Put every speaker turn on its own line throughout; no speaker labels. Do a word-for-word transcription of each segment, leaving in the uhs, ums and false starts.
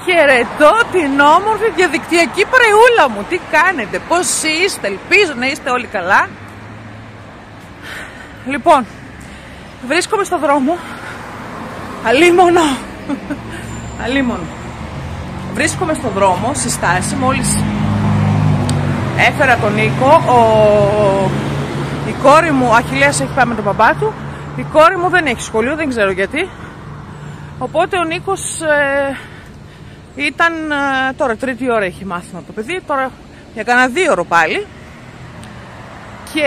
Χαιρετώ την όμορφη διαδικτυακή παρεούλα μου. Τι κάνετε, πώς είστε, ελπίζω να είστε όλοι καλά. Λοιπόν, βρίσκομαι στο δρόμο. Αλίμονο. Αλίμονο. Βρίσκομαι στο δρόμο, στη στάση, μόλις έφερα τον Νίκο. Ο... Η κόρη μου, Αχιλλέας έχει πάει με τον παπά του. Η κόρη μου δεν έχει σχολείο, δεν ξέρω γιατί. Οπότε ο Νίκος ε, ήταν, ε, τώρα τρίτη ώρα έχει μάθημα το παιδί, τώρα για κανένα δύο ώρο πάλι. Και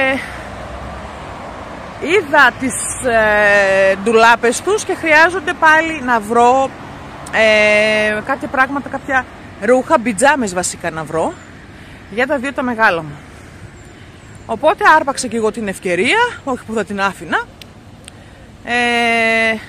είδα τις ε, ντουλάπες τους και χρειάζονται πάλι να βρω ε, κάποια πράγματα, κάποια ρούχα, μπιτζάμες βασικά να βρω για τα δύο τα μεγάλα μου. Οπότε άρπαξα και εγώ την ευκαιρία, όχι που θα την άφηνα. Ε,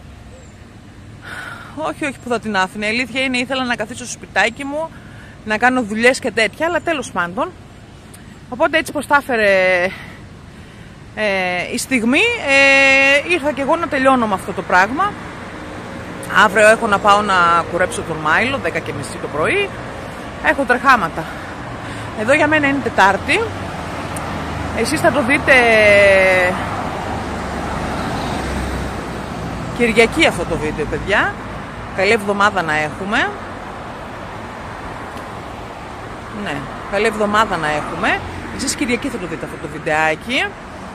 όχι, όχι που θα την άφηνα. Η αλήθεια είναι ήθελα να καθίσω στο σπιτάκι μου, να κάνω δουλειές και τέτοια, αλλά τέλος πάντων. Οπότε έτσι πως τα έφερε ε, η στιγμή, ε, ήρθα και εγώ να τελειώνω με αυτό το πράγμα. Αύριο έχω να πάω να κουρέψω τον Μάιλο, δέκα και μισή το πρωί. Έχω τρεχάματα. Εδώ για μένα είναι Τετάρτη. Εσείς θα το δείτε Κυριακή αυτό το βίντεο, παιδιά. Καλή εβδομάδα να έχουμε. Ναι, καλή εβδομάδα να έχουμε. Εσείς Κυριακή θα το δείτε αυτό το βιντεάκι.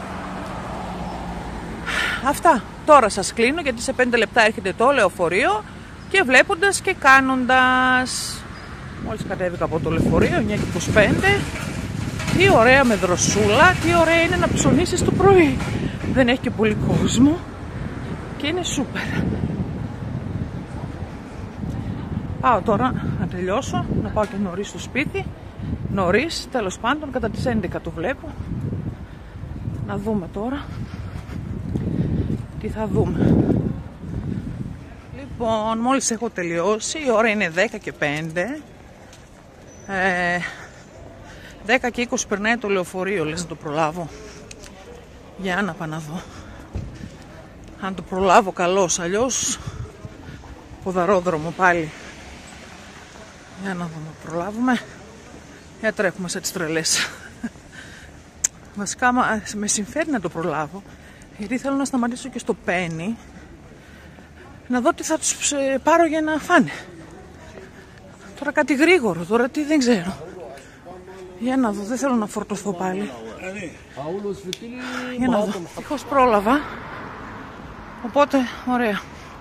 Αυτά. Τώρα σας κλείνω γιατί σε πέντε λεπτά έρχεται το λεωφορείο και βλέποντας και κάνοντας. Μόλις κατέβηκα από το λεωφορείο, εννιά και είκοσι πέντε. Τι ωραία με δροσούλα, τι ωραία είναι να ψωνίσεις το πρωί. Δεν έχει και πολύ κόσμο και είναι σούπερ. Πάω τώρα να τελειώσω, να πάω και νωρίς στο σπίτι. Νωρίς, τέλος πάντων, κατά τις έντεκα το βλέπω. Να δούμε τώρα τι θα δούμε. Λοιπόν, μόλις έχω τελειώσει, η ώρα είναι δέκα και πέντε. Ε, δέκα και είκοσι περνάει το λεωφορείο, λες να το προλάβω. Για να πάω να δω. Αν το προλάβω καλώς, αλλιώς ποδαρόδρομο πάλι. Για να δούμε, προλάβουμε. Για τρέχουμε σε τις τρελές. Βασικά με συμφέρει να το προλάβω, γιατί θέλω να σταματήσω και στο Πένι να δω τι θα τους πάρω για να φάνε. Τώρα κάτι γρήγορο, τώρα τι δεν ξέρω. Για να δω, δεν θέλω να φορτωθώ πάλι. Για να δω, ευτυχώς πρόλαβα. Οπότε, ωραία.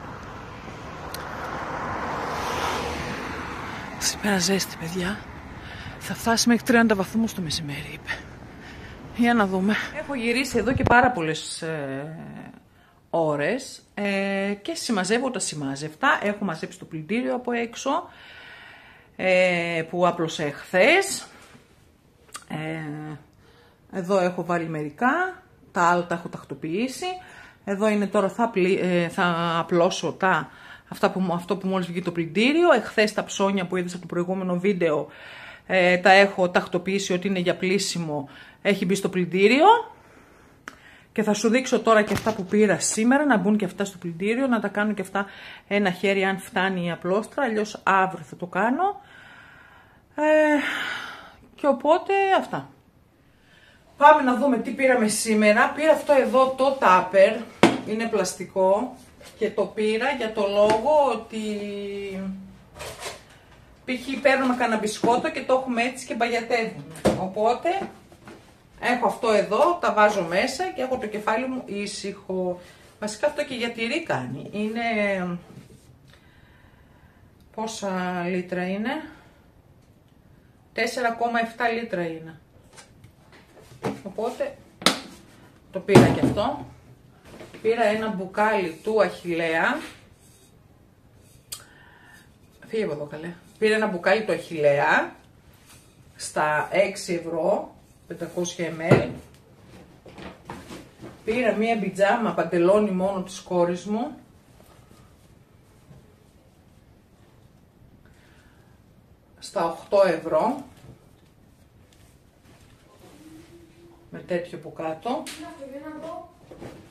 Σήμερα ζέστη, παιδιά. Θα φτάσει μέχρι τριάντα βαθμούς το μεσημέρι, είπε. Για να δούμε. Έχω γυρίσει εδώ και πάρα πολλές ε, ώρες ε, και συμμαζεύω τα συμμάζευτα. Έχω μαζέψει το πλυντήριο από έξω ε, που άπλωσα εχθές. Ε, εδώ έχω βάλει μερικά, τα άλλα τα έχω τακτοποιήσει. Εδώ είναι τώρα, θα, πλη, ε, θα απλώσω τα, αυτά που, αυτό που μόλις βγήκε το πλυντήριο. Εχθές τα ψώνια που είδες από το προηγούμενο βίντεο ε, τα έχω τακτοποιήσει ότι είναι για πλύσιμο. Έχει μπει στο πλυντήριο. Και θα σου δείξω τώρα και αυτά που πήρα σήμερα, να μπουν και αυτά στο πλυντήριο, να τα κάνω και αυτά ένα χέρι αν φτάνει η απλόστρα, αλλιώς αύριο θα το κάνω. Ε, και οπότε αυτά. Πάμε να δούμε τι πήραμε σήμερα. Πήρα αυτό εδώ το τάπερ, είναι πλαστικό και το πήρα για το λόγο ότι π.χ. παίρνουμε κανένα μπισκότο και το έχουμε έτσι και μπαγιατεύουμε. Οπότε έχω αυτό εδώ, τα βάζω μέσα και έχω το κεφάλι μου ήσυχο. Βασικά αυτό και για τυρί κάνει. Είναι... Πόσα λίτρα είναι? τέσσερα κόμμα επτά λίτρα είναι. Οπότε το πήρα και αυτό. Πήρα ένα μπουκάλι του Αχιλλέα. Φύγε από εδώ καλέ. Πήρα ένα μπουκάλι του Αχιλλέα στα έξι ευρώ. πεντακόσια μιλιλίτρα. Πήρα μία πιτζάμα παντελόνι μόνο της κόρης μου. Στα οκτώ ευρώ. Με τέτοιο από κάτω.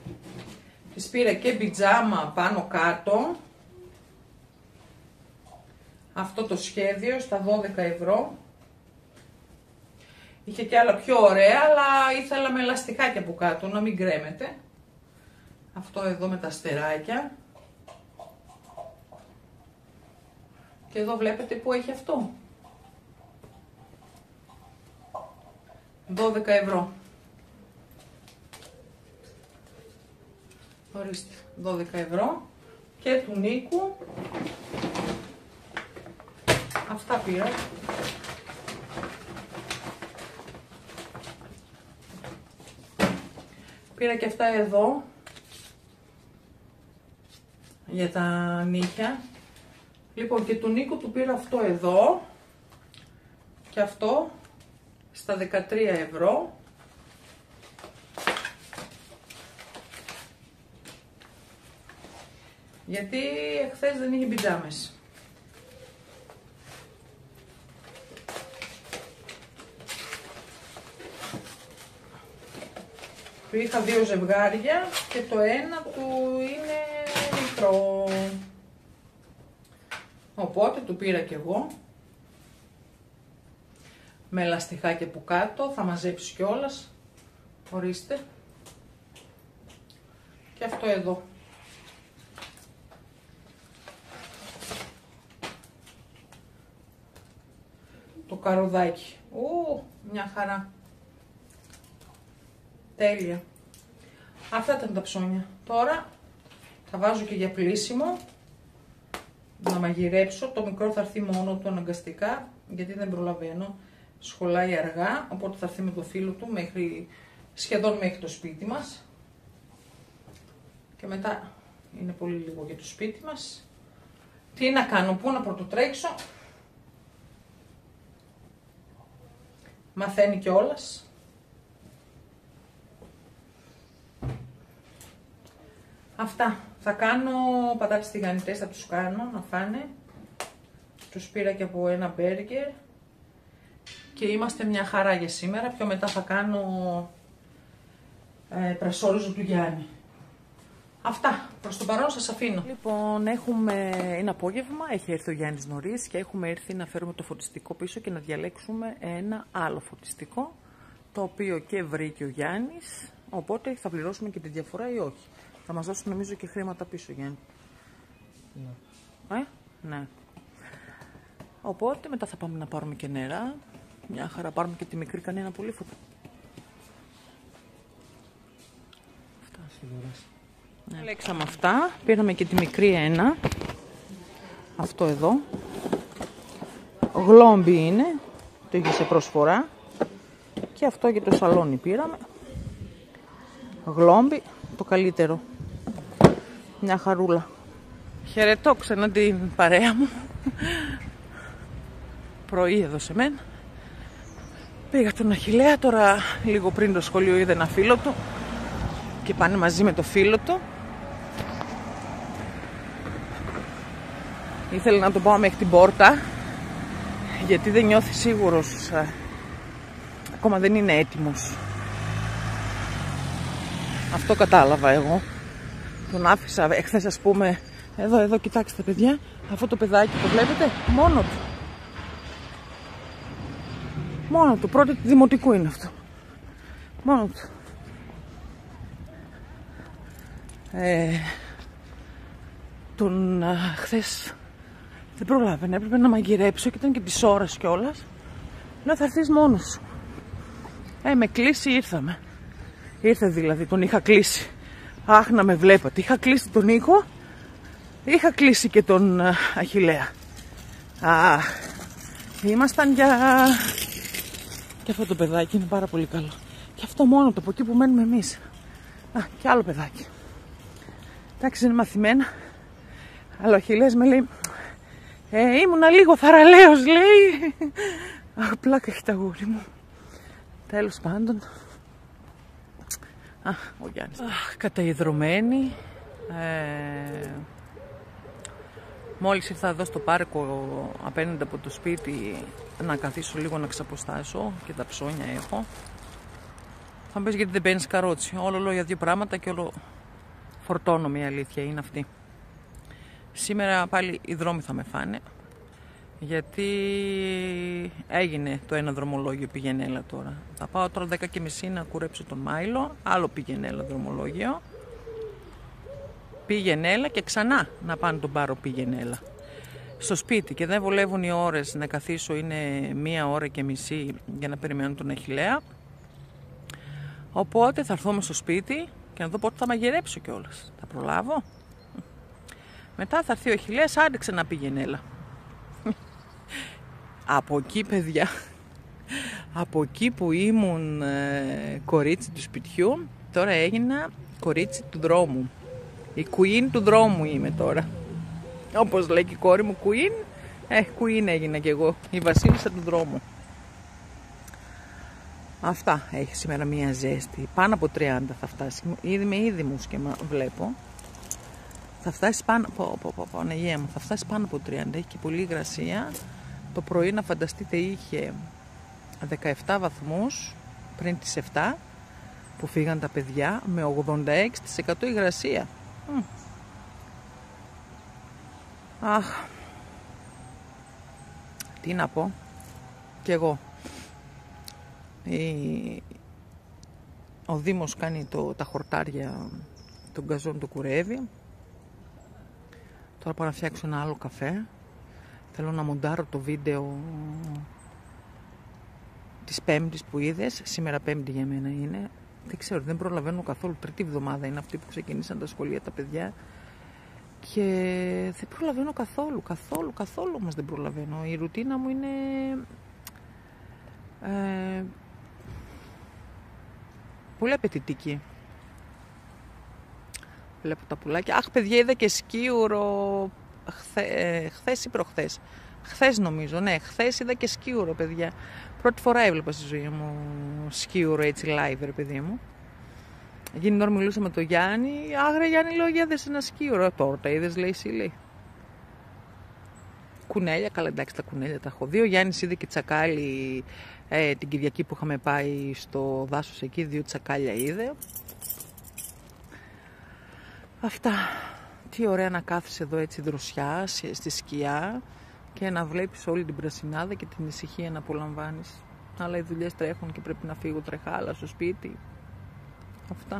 Της πήρα και πιτζάμα πάνω κάτω. αυτό το σχέδιο στα δώδεκα ευρώ. Είχε και άλλα πιο ωραία, αλλά ήθελα με ελαστικάκια από κάτω, να μην κρέμεται. Αυτό εδώ με τα αστεράκια. Και εδώ βλέπετε που έχει αυτό. δώδεκα ευρώ. Ορίστε, δώδεκα ευρώ. Και του Νίκου. Αυτά πήρα. Πήρα και αυτά εδώ. Για τα νύχια. Λοιπόν, και του Νίκου του πήρα αυτό εδώ. Και αυτό στα δεκατρία ευρώ. Γιατί εχθές δεν είχε πιτζάμες. Του είχα δύο ζευγάρια και το ένα του είναι μικρό. Οπότε του πήρα και εγώ. Με ελαστιχάκια που κάτω, θα μαζέψει κιόλας. Ορίστε. Και αυτό εδώ. Το καροδάκι. Ου, μια χαρά. Τέλεια. Αυτά ήταν τα ψώνια. Τώρα θα βάζω και για πλύσιμο. Να μαγειρέψω. Το μικρό θα έρθει μόνο του αναγκαστικά, γιατί δεν προλαβαίνω. Σχολάει αργά, οπότε θα έρθει με το φίλο του μέχρι, σχεδόν μέχρι το σπίτι μας. Και μετά είναι πολύ λίγο για το σπίτι μας. Τι να κάνω, πού να πρωτοτρέξω. Μαθαίνει κιόλας. Αυτά. Θα κάνω πατάτες τηγανιτές, θα τους κάνω να φάνε. Τους πήρα και από ένα μπέργκερ. Και είμαστε μια χαρά για σήμερα. Πιο μετά θα κάνω ε, πρασόριζο του Γιάννη. Αυτά. Προς το παρόν σας αφήνω. Λοιπόν, έχουμε ένα απόγευμα. Έχει έρθει ο Γιάννης νωρίς και έχουμε έρθει να φέρουμε το φωτιστικό πίσω και να διαλέξουμε ένα άλλο φωτιστικό. Το οποίο και βρήκε ο Γιάννης. Οπότε θα πληρώσουμε και τη διαφορά ή όχι. Θα μας δώσουν νομίζω και χρήματα πίσω, Γιάννη. Ναι. Ε, ναι. Οπότε μετά θα πάμε να πάρουμε και νερά. Μια χαρά, πάρουμε και τη μικρή κανένα πολύ φωτό. Αυτά σίγουρα. Ναι. Λέξαμε αυτά. Πήραμε και τη μικρή ένα. Αυτό εδώ. Γλόμπι είναι. Το είχε σε προσφορά. Και αυτό για το σαλόνι πήραμε. Γλόμπι. Το καλύτερο. Μια χαρούλα. Χαιρετώ ξανά την παρέα μου. Πρωί εδώ σε μένα. Πήγα τον Αχιλλέα, τώρα λίγο πριν το σχολείο είδε ένα φίλο του και πάνε μαζί με το φίλο του. Ήθελε να τον πάω μέχρι την πόρτα γιατί δεν νιώθει σίγουρος, ακόμα δεν είναι έτοιμος. Αυτό κατάλαβα εγώ. Τον άφησα εχθές, ας πούμε, εδώ, εδώ, κοιτάξτε παιδιά, αυτό το παιδάκι το βλέπετε, μόνο του. Μόνο του, πρώτη του δημοτικού είναι αυτό. Μόνο του. Ε, τον α, χθες δεν προλάβαινε, έπρεπε να μαγειρέψω και ήταν και τις ώρες κιόλας. Λέω θα έρθεις μόνος σου. Ε, με κλείσει ήρθαμε. Ήρθε δηλαδή, τον είχα κλείσει. Αχ, να με βλέπατε. Είχα κλείσει τον Νίκο, είχα κλείσει και τον α, Αχιλλέα. Αχ, ήμασταν για... Και αυτό το παιδάκι είναι πάρα πολύ καλό. Και αυτό μόνο το από εκεί που μένουμε εμείς. Α, και άλλο παιδάκι. Εντάξει, είναι μαθημένα. Αλλά ο Αχιλλέας με λέει, ε, ήμουνα λίγο θαραλέος, λέει. Αχ, πλάκα έχει τα γούρι μου. Τέλος πάντων. Α, ο Γιάννης. Αχ, καταϊδρωμένη. Ε, μόλις ήρθα εδώ στο πάρκο απέναντι από το σπίτι να καθίσω λίγο να ξαποστάσω και τα ψώνια έχω. Θα μου πεις γιατί δεν παίρνεις καρότσι. Όλο λέω για δύο πράγματα και όλο φορτώνομαι, η αλήθεια είναι αυτή. Σήμερα πάλι οι δρόμοι θα με φάνε. γιατί έγινε το ένα δρομολόγιο πηγενέλα τώρα. Θα πάω τώρα δέκα και μισή να κουρέψω τον Μάιλο, άλλο πηγενέλα δρομολόγιο. Πηγενέλα και ξανά να πάνε τον πάρω πηγενέλα. Στο σπίτι και δεν βολεύουν οι ώρες να καθίσω, είναι μία ώρα και μισή για να περιμένω τον Αχιλλέα. Οπότε θα έρθουμε στο σπίτι και να δω πότε θα μαγειρέψω κιόλας. Θα προλάβω. Μετά θα έρθει ο Αχιλλέας, άντεξε να πηγενέλα. Από εκεί, παιδιά, από εκεί που ήμουν ε, κορίτσι του σπιτιού, τώρα έγινα κορίτσι του δρόμου. Η queen του δρόμου είμαι τώρα. Όπως λέει και η κόρη μου queen, ε, queen έγινα κι εγώ, η βασίλισσα του δρόμου. Αυτά, έχει σήμερα μία ζέστη, πάνω από τριάντα θα φτάσει, ήδη με ήδη μου και βλέπω. Θα φτάσει πάνω, πω, πω, πω, πω, Αναγία μου, θα φτάσει πάνω από τριάντα, έχει και πολύ υγρασία. Το πρωί να φανταστείτε είχε δεκαεπτά βαθμούς πριν τις επτά που φύγαν τα παιδιά με ογδόντα έξι τοις εκατό υγρασία. Mm. Αχ, τι να πω κι εγώ. Η... Ο Δήμος κάνει το, τα χορτάρια, τον γκαζόν το κουρεύει. Τώρα πάω να φτιάξω ένα άλλο καφέ. Θέλω να μοντάρω το βίντεο της Πέμπτης που είδες. Σήμερα Πέμπτη για μένα είναι. Δεν ξέρω, δεν προλαβαίνω καθόλου. Τρίτη εβδομάδα είναι αυτή που ξεκινήσαν τα σχολεία τα παιδιά. Και δεν προλαβαίνω καθόλου, καθόλου, καθόλου όμως δεν προλαβαίνω. Η ρουτίνα μου είναι... Ε, πολύ απαιτητική. Βλέπω τα πουλάκια. Αχ, παιδιά, είδα και σκίουρο χθε, ε, χθες ή προχθές. Χθες νομίζω, ναι, χθες είδα και σκίουρο, παιδιά. Πρώτη φορά έβλεπα στη ζωή μου σκίουρο έτσι live, ρε παιδί μου. Εκείνη την ώρα μιλούσα με τον Γιάννη. Άγρε Γιάννη, λέω, για δες ένα σκίουρο. Τώρα τα είδες, λέει, εσύ, λέει. Κουνέλια, καλά, εντάξει, τα κουνέλια τα έχω δει. Ο Γιάννης είδε και τσακάλι ε, την Κυριακή που είχαμε πάει στο δάσος εκεί. Δύο τσακάλια είδε. Αυτά. Τι ωραία να κάθεσαι εδώ έτσι δροσιά, στη σκιά και να βλέπεις όλη την πρασινάδα και την ησυχία να απολαμβάνεις. Αλλά οι δουλειές τρέχουν και πρέπει να φύγω τρεχάλα στο σπίτι. Αυτά.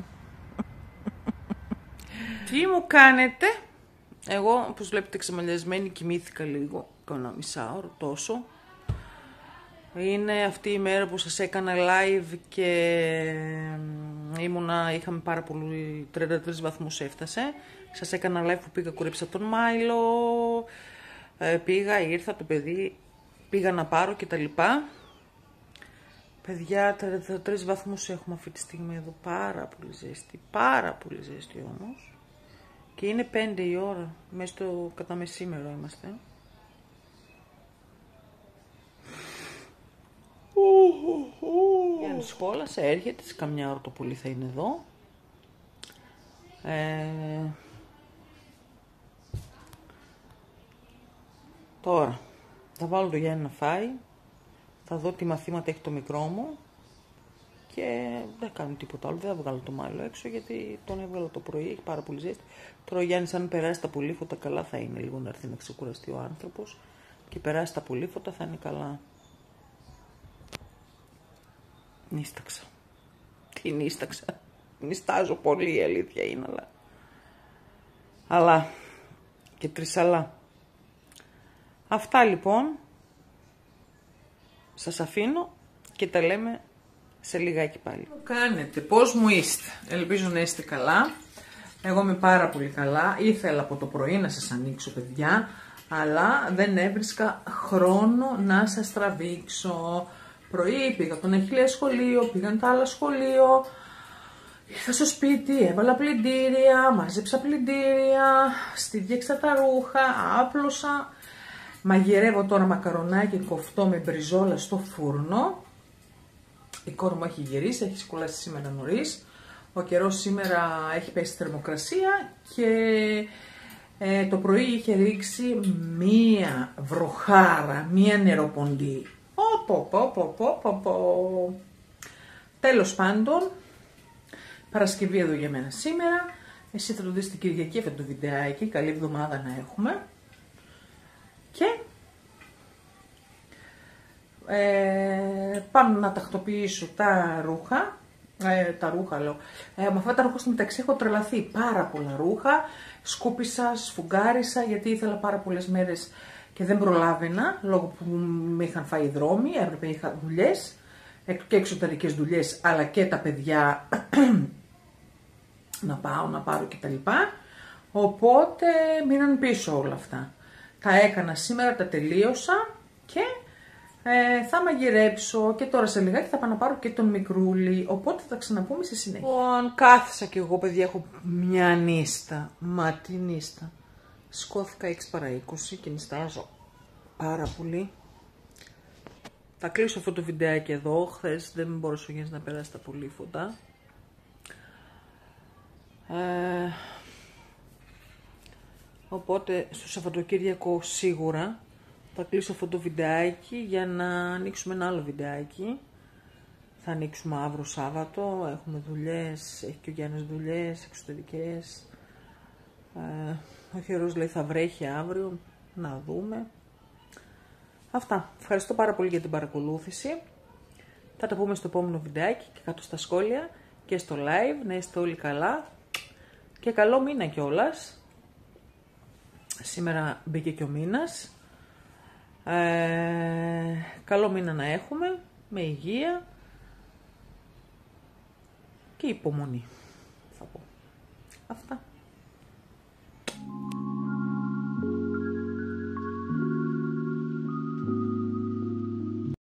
Τι μου κάνετε? Εγώ, όπως βλέπετε, ξεμαλιασμένη, κοιμήθηκα λίγο, κάνα μισάωρο τόσο. Είναι αυτή η μέρα που σας έκανα live και ήμουνα, είχαμε πάρα πολύ, τριάντα τρεις βαθμούς έφτασε. Σας έκανα live που πήγα, κουρέψα τον Μάιλο, πήγα, ήρθα το παιδί, πήγα να πάρω και τα λοιπά. Παιδιά, τριάντα τρεις βαθμούς έχουμε αυτή τη στιγμή εδώ, πάρα πολύ ζέστη, πάρα πολύ ζέστη όμως. Και είναι πέντε η ώρα, μέσα στο κατά μεσήμερο είμαστε. Γιάννη σχόλασε, έρχεται, σε καμιά ώρα το πολύ θα είναι εδώ. Ε, τώρα, θα βάλω το Γιάννη να φάει. Θα δω τι μαθήματα έχει το μικρό μου. Και δεν κάνω τίποτα άλλο, δεν θα βγάλω το Μάιλο έξω γιατί τον έβγαλα το πρωί, έχει πάρα πολύ ζέστη. Τώρα ο Γιάννης αν περάσει τα πολύφωτα καλά θα είναι, λίγο να έρθει να ξεκουραστεί ο άνθρωπος και περάσει τα πολύφωτα θα είναι καλά. Νίσταξα. Τι νίσταξα. Νιστάζω πολύ, η αλήθεια είναι, αλλά... Αλλά και τρισαλά. Αυτά λοιπόν. Σας αφήνω και τα λέμε σε λιγάκι πάλι. Τι κάνετε, πώς μου είστε? Ελπίζω να είστε καλά. Εγώ είμαι πάρα πολύ καλά. Ήθελα από το πρωί να σας ανοίξω, παιδιά, αλλά δεν έβρισκα χρόνο να σας τραβήξω. Πρωί πήγα τον Αχιλλέα σχολείο, πήγαν τα άλλα σχολείο. Ήρθα στο σπίτι, έβαλα πλυντήρια, μάζεψα πλυντήρια, στήριξα τα ρούχα, άπλωσα. Μαγειρεύω τώρα μακαρονάκι κοφτό με μπριζόλα στο φούρνο. Η κόρη μου έχει γυρίσει, έχει σκολάσει σήμερα νωρίς. Ο καιρός σήμερα έχει πέσει θερμοκρασία και ε, το πρωί είχε ρίξει μία βροχάρα, μία νεροποντή. Οπο, πο, πο, πο, πο, πο. Τέλος πάντων, Παρασκευή εδώ για μένα σήμερα. Εσύ θα το δεις την Κυριακή αυτό το βιντεάκι. Καλή εβδομάδα να έχουμε. Και ε, πάνω να τακτοποιήσω τα ρούχα, ε, τα ρούχα λέω, ε, με αυτά τα ρούχα στο μεταξύ έχω τρελαθεί, πάρα πολλά ρούχα, σκούπισα, σφουγγάρισα γιατί ήθελα πάρα πολλές μέρες και δεν προλάβαινα, λόγω που με είχαν φάει οι δρόμοι, έπρεπε είχα δουλειές, και εξωτερικές δουλειές, αλλά και τα παιδιά να πάω, να πάρω κτλ. Οπότε μείναν πίσω όλα αυτά. Τα έκανα σήμερα, τα τελείωσα και ε, θα μαγειρέψω και τώρα σε λιγάκι θα πάω να πάρω και τον μικρούλι, οπότε θα ξαναπούμε στη συνέχεια. Λοιπόν, κάθισα και εγώ παιδιά, έχω μια νύστα, μα τι νύστα. Σκόθηκα έξι παρά είκοσι και νηστάζω πάρα πολύ. Θα κλείσω αυτό το βιντεάκι εδώ, χθες δεν μπορούσε ο Γιάννης να περάσει τα πολύ φωτά. Ε, οπότε στο Σαββατοκύριακο σίγουρα θα κλείσω αυτό το βιντεάκι για να ανοίξουμε ένα άλλο βιντεάκι. Θα ανοίξουμε αύριο Σάββατο, έχουμε δουλειές, έχει και ο Γιάννης δουλειές εξωτερικές. Ε, ο Χερός λέει θα βρέχει αύριο, να δούμε. Αυτά. Ευχαριστώ πάρα πολύ για την παρακολούθηση. Θα τα πούμε στο επόμενο βιντεάκι και κάτω στα σχόλια και στο live. Να είστε όλοι καλά και καλό μήνα κιόλας. Σήμερα μπήκε και ο μήνας. Ε, καλό μήνα να έχουμε, με υγεία και υπομονή, θα πω. Αυτά.